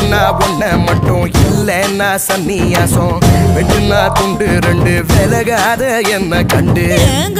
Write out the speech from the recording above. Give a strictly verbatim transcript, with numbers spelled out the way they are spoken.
ஒன்னா ஒன்ன மட்டும் இல்லைன்னா சன்னியாசம் வெட்டுனா துண்டு ரெண்டு விலகாத என்ன கண்டு